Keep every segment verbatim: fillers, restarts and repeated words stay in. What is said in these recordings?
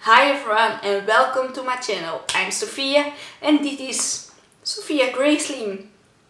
Hi everyone and welcome to my channel. I'm Sophia and this is Sophia Graceling.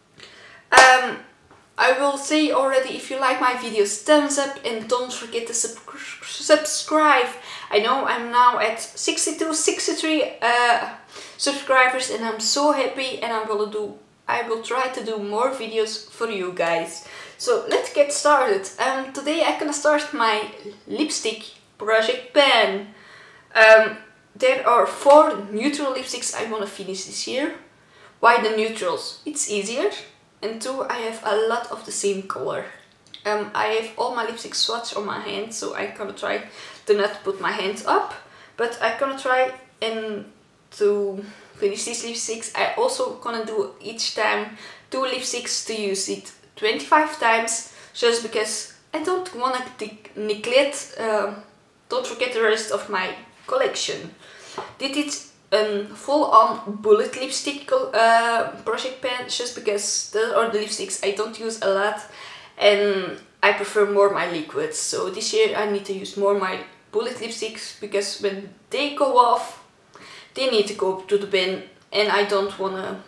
Um, I will say already, if you like my videos, thumbs up and don't forget to sub subscribe. I know I'm now at sixty-two, sixty-three uh, subscribers and I'm so happy, and I will do I will try to do more videos for you guys. So let's get started. Um, today I'm gonna start my lipstick project pan. Um, there are four neutral lipsticks I want to finish this year. Why the neutrals? It's easier, and two, I have a lot of the same color. Um, I have all my lipstick swatch on my hand, so I'm gonna try to not put my hands up, but I'm gonna try and to finish these lipsticks. I also gonna do each time two lipsticks to use it twenty-five times, just because I don't wanna neglect, uh, don't forget the rest of my collection. This is a full-on bullet lipstick uh, project pan, just because those are the lipsticks I don't use a lot and I prefer more my liquids. So this year I need to use more my bullet lipsticks, because when they go off they need to go to the bin, and I don't wanna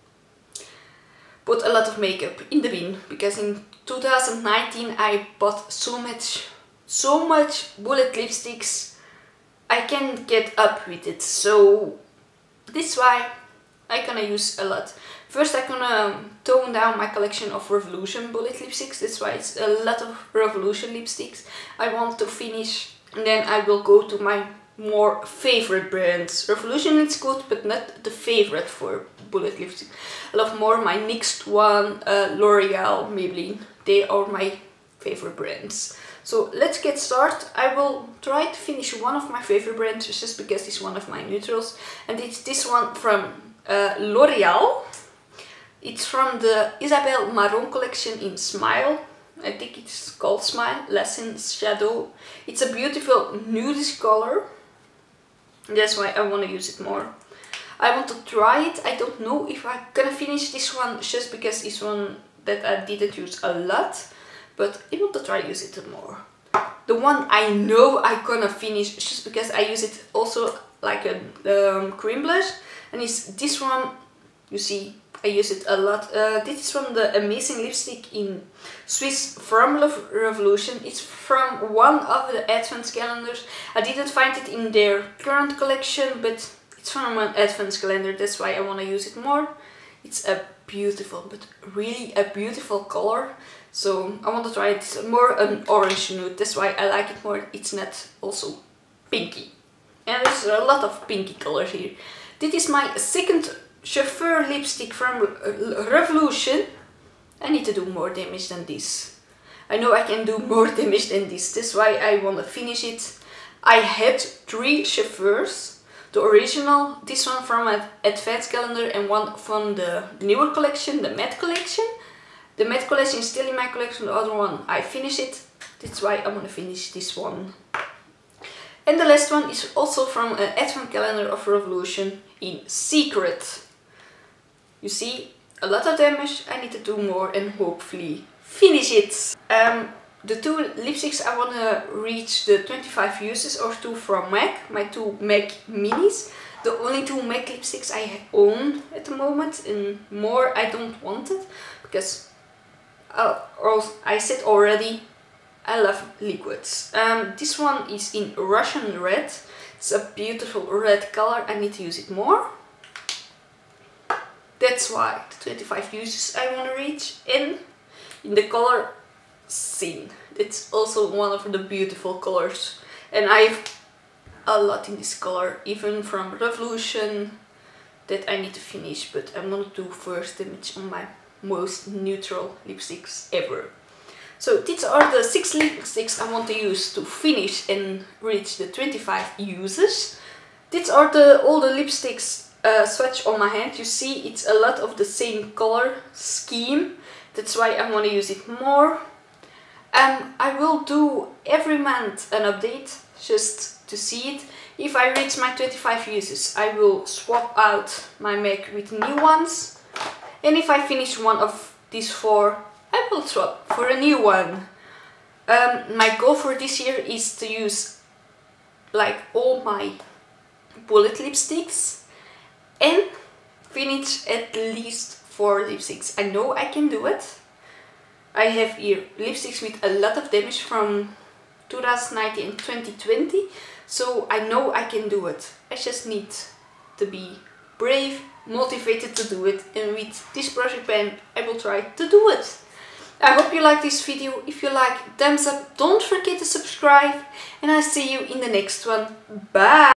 put a lot of makeup in the bin, because in two thousand nineteen I bought so much so much bullet lipsticks I can't get up with it. So this is why I'm gonna use a lot. First I'm gonna tone down my collection of Revolution bullet lipsticks. That's why it's a lot of Revolution lipsticks I want to finish, and then I will go to my more favorite brands. Revolution is good, but not the favorite for bullet lipstick. I love more my N Y X one, uh, L'Oreal, Maybelline. They are my favorite brands. So let's get started. I will try to finish one of my favorite brands, just because it's one of my neutrals, and it's this one from uh, L'Oreal. It's from the Isabelle Marron collection in Smile. I think it's called Smile, Lesson Shadow. It's a beautiful nudish color. That's why I want to use it more. I want to try it. I don't know if I'm gonna finish this one, just because it's one that I didn't use a lot, but I want to try to use it more. The one I know I'm gonna finish, just because I use it also like a um, cream blush, and it's this one. You see, I use it a lot. Uh, this is from the Amazing Lipstick in Swiss from Love Revolution. It's from one of the advent calendars. I didn't find it in their current collection, but it's from an advent calendar. That's why I want to use it more. It's a beautiful, but really a beautiful color. So I want to try it. It's more an orange nude. That's why I like it more. It's not also pinky. And there's a lot of pinky colors here. This is my second Chauffeur lipstick from Revolution. I need to do more damage than this. I know I can do more damage than this. That's why I want to finish it. I had three Chauffeurs. The original, this one from an advanced calendar, and one from the newer collection, the matte collection. The matte collection is still in my collection. The other one, I finished it. That's why I want to finish this one. And the last one is also from an advent calendar of Revolution in Secret. You see, a lot of damage. I need to do more and hopefully finish it. Um, the two lipsticks I want to reach the twenty-five uses, or two from MAC, my two MAC minis. The only two MAC lipsticks I own at the moment, and more I don't want it, because uh, I said already, I love liquids. Um, this one is in Russian red. It's a beautiful red color. I need to use it more. That's why the twenty-five uses I want to reach. And in the color Sin. It's also one of the beautiful colors. And I have a lot in this color, even from Revolution, that I need to finish. But I'm gonna do first damage on my most neutral lipsticks ever. So these are the six lipsticks I want to use to finish and reach the twenty-five uses. These are the all the lipsticks uh, swatch on my hand. You see, it's a lot of the same color scheme. That's why I want to use it more. Um, I will do every month an update, just to see it. If I reach my twenty-five uses, I will swap out my MAC with new ones. And if I finish one of these four, I will swap for a new one. Um, my goal for this year is to use like all my bullet lipsticks and finish at least four lipsticks. I know I can do it. I have here lipsticks with a lot of damage from two thousand nineteen and twenty twenty, so I know I can do it. I just need to be brave, motivated to do it, and with this project pen I will try to do it. I hope you like this video. If you like, thumbs up, don't forget to subscribe, and I'll see you in the next one. Bye!